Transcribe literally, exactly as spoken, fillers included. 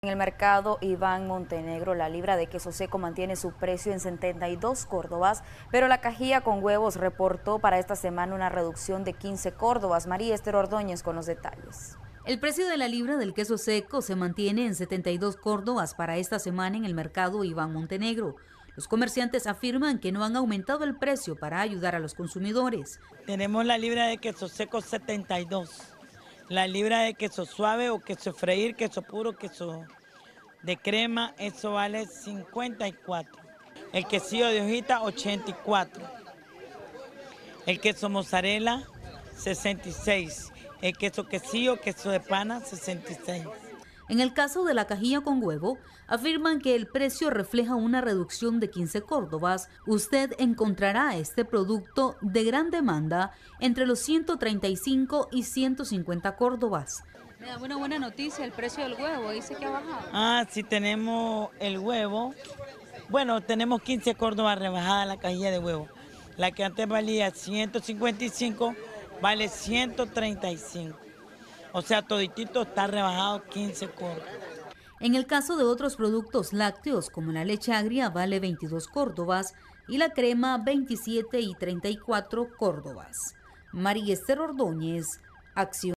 En el mercado Iván Montenegro, la libra de queso seco mantiene su precio en setenta y dos córdobas, pero la cajilla con huevos reportó para esta semana una reducción de quince córdobas. María Esther Ordóñez con los detalles. El precio de la libra del queso seco se mantiene en setenta y dos córdobas para esta semana en el mercado Iván Montenegro. Los comerciantes afirman que no han aumentado el precio para ayudar a los consumidores. Tenemos la libra de queso seco setenta y dos, la libra de queso suave o queso freír, queso puro, queso de crema, eso vale cincuenta y cuatro. El quesillo de hojita ochenta y cuatro. El queso mozzarella sesenta y seis. El queso quesillo, queso de pana sesenta y seis. En el caso de la cajilla con huevo, afirman que el precio refleja una reducción de quince córdobas. Usted encontrará este producto de gran demanda entre los ciento treinta y cinco y ciento cincuenta córdobas. Me da una buena noticia, el precio del huevo, dice que ha bajado. Ah, sí tenemos el huevo. Bueno, tenemos quince córdobas rebajada la cajilla de huevo. La que antes valía ciento cincuenta y cinco, vale ciento treinta y cinco. O sea, toditito está rebajado quince córdobas. En el caso de otros productos lácteos, como la leche agria, vale veintidós córdobas y la crema veintisiete y treinta y cuatro córdobas. María Esther Ordóñez, Acción.